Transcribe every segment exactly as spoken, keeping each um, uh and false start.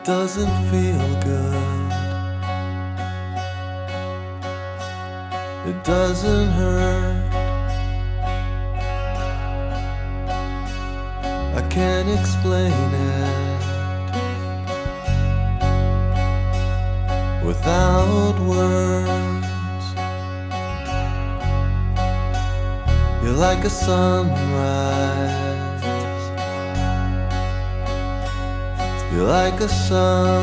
doesn't feel good. It doesn't hurt. I can't explain it without words. You're like a sunrise. You're like a sun.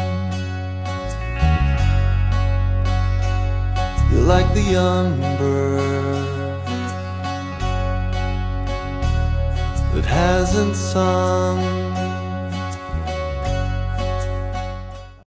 You're like the young bird that hasn't sung.